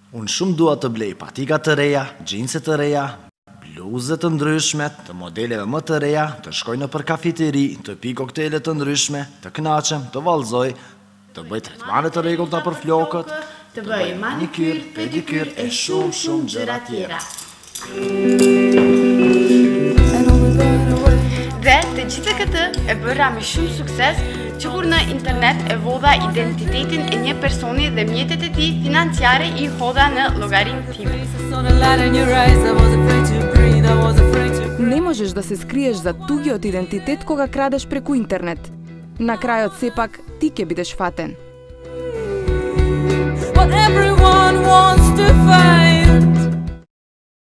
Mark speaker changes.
Speaker 1: Unë shumë dua të blej patika të reja, gjinse të reja, bluze të ndryshme, të modeleve më të reja, të shkoj në për kafiteri, të pi koktele të ndryshme, të knaqem, të valzoj, të bëj tretmane të rregullta për flokët,
Speaker 2: të bëj manikyr, pedikyr e shumë gjëra tjera. Dhe të gjithë këtë e bëra me shumë sukses që kur në internet e vodha identitetin e një personi dhe mjetet e tij financiare i hodha në llogarin tim.
Speaker 3: Не можеш да се скриеш за туѓиот идентитет кога крадеш преку интернет. На крајот сепак ти ќе бидеш фатен.